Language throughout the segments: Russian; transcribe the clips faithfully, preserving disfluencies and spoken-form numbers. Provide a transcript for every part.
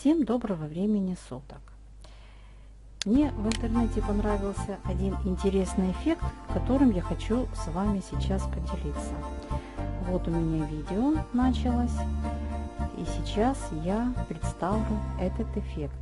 Всем доброго времени суток! Мне в интернете понравился один интересный эффект, которым я хочу с вами сейчас поделиться. Вот у меня видео началось, и сейчас я представлю этот эффект.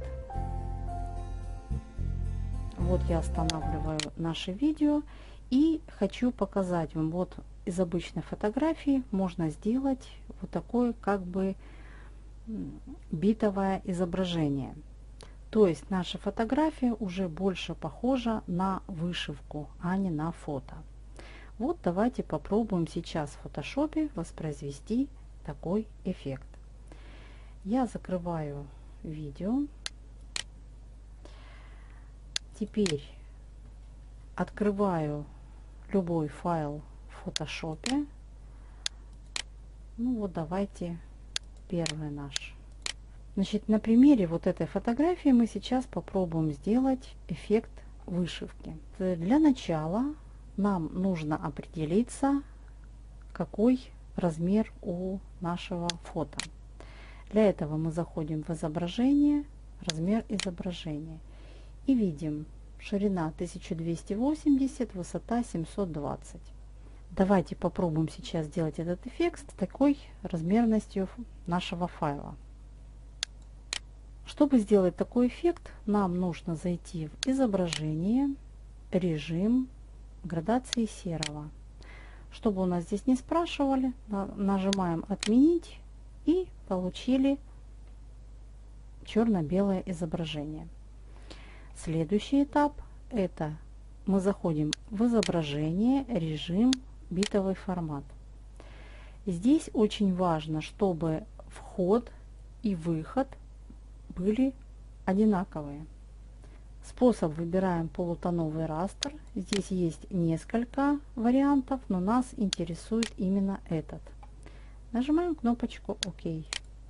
Вот я останавливаю наше видео и хочу показать вам, вот из обычной фотографии можно сделать вот такое как бы битовое изображение. То есть наша фотография уже больше похожа на вышивку, а не на фото. Вот давайте попробуем сейчас в фотошопе воспроизвести такой эффект. Я закрываю видео. Теперь открываю любой файл в фотошопе. Ну вот давайте первый наш. Значит, на примере вот этой фотографии мы сейчас попробуем сделать эффект вышивки. Для начала нам нужно определиться, какой размер у нашего фото. Для этого мы заходим в изображение, размер изображения и видим ширина тысяча двести восемьдесят, высота семьсот двадцать. Давайте попробуем сейчас сделать этот эффект с такой размерностью нашего файла. Чтобы сделать такой эффект, нам нужно зайти в изображение, режим, градации серого. Чтобы у нас здесь не спрашивали, нажимаем отменить и получили черно-белое изображение. Следующий этап — это мы заходим в изображение, режим, битовый формат. Здесь очень важно, чтобы вход и выход были одинаковые. Способ выбираем полутоновый растр. Здесь есть несколько вариантов, но нас интересует именно этот. Нажимаем кнопочку ОК.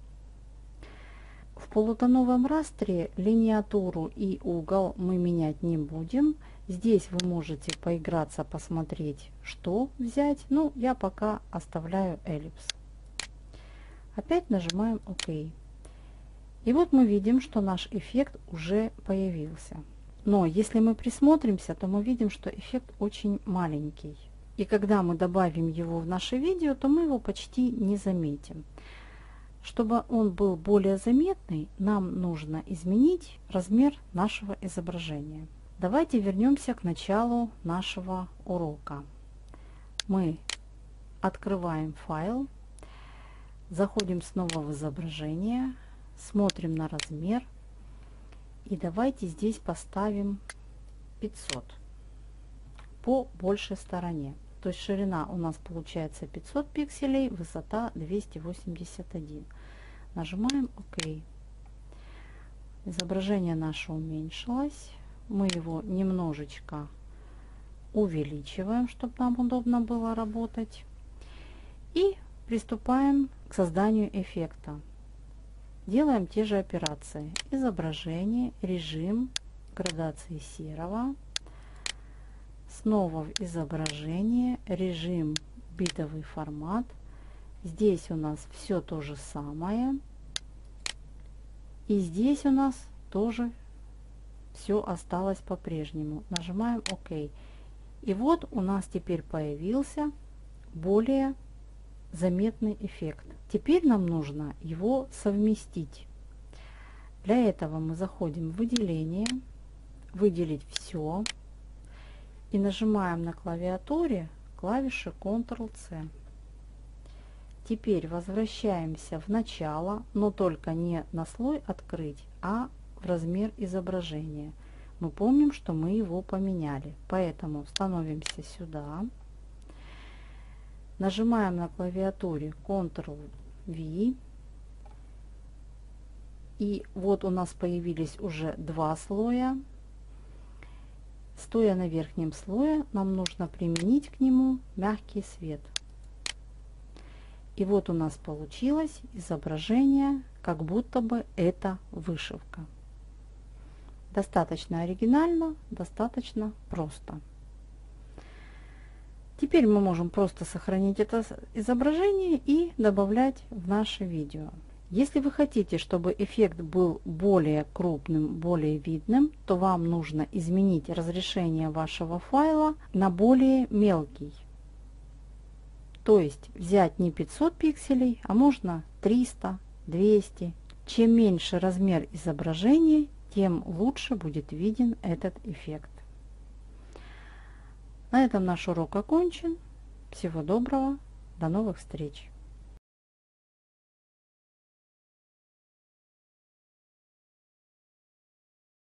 В полутоновом растре линиатуру и угол мы менять не будем. Здесь вы можете поиграться, посмотреть, что взять. Ну, я пока оставляю эллипс. Опять нажимаем ОК. И вот мы видим, что наш эффект уже появился. Но если мы присмотримся, то мы видим, что эффект очень маленький. И когда мы добавим его в наше видео, то мы его почти не заметим. Чтобы он был более заметный, нам нужно изменить размер нашего изображения. Давайте вернемся к началу нашего урока. Мы открываем файл, заходим снова в изображение, смотрим на размер и давайте здесь поставим пятьсот по большей стороне. То есть ширина у нас получается пятьсот пикселей, высота двести восемьдесят один. Нажимаем ОК. Изображение наше уменьшилось. Мы его немножечко увеличиваем, чтобы нам удобно было работать. И приступаем к созданию эффекта. Делаем те же операции. Изображение, режим, градации серого. Снова в изображение, режим, битовый формат. Здесь у нас все то же самое. И здесь у нас тоже все осталось по-прежнему. Нажимаем ОК. И вот у нас теперь появился более заметный эффект. Теперь нам нужно его совместить. Для этого мы заходим в выделение, выделить все и нажимаем на клавиатуре клавиши контрол-С. Теперь возвращаемся в начало, но только не на слой открыть, а в размер изображения. Мы помним, что мы его поменяли, поэтому становимся сюда. Нажимаем на клавиатуре контрол-В. И вот у нас появились уже два слоя. Стоя на верхнем слое, нам нужно применить к нему мягкий свет. И вот у нас получилось изображение, как будто бы это вышивка. Достаточно оригинально, достаточно просто. Теперь мы можем просто сохранить это изображение и добавлять в наше видео. Если вы хотите, чтобы эффект был более крупным, более видным, то вам нужно изменить разрешение вашего файла на более мелкий. То есть взять не пятьсот пикселей, а можно триста, двести. Чем меньше размер изображения, тем лучше будет виден этот эффект. На этом наш урок окончен. Всего доброго, до новых встреч!